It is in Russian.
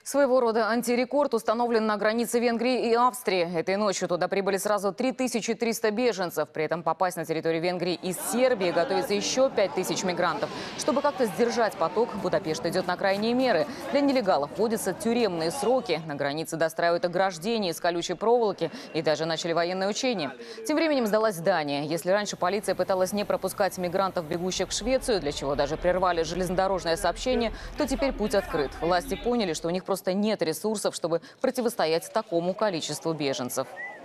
Своего рода антирекорд установлен на границе Венгрии и Австрии. Этой ночью туда прибыли сразу 3300 беженцев. При этом попасть на территорию Венгрии из Сербии готовится еще 5000 мигрантов. Чтобы как-то сдержать поток, Будапешт идет на крайние меры. Для нелегалов вводятся тюремные сроки. На границе достраивают ограждения из колючей проволоки и даже начали военные учения. Тем временем сдалась Дания. Если раньше полиция пыталась не пропускать мигрантов, бегущих в Швецию, для чего даже прервали железнодорожное сообщение, то теперь путь открыт. Власти поняли, что у них просто нет ресурсов, чтобы противостоять такому количеству беженцев.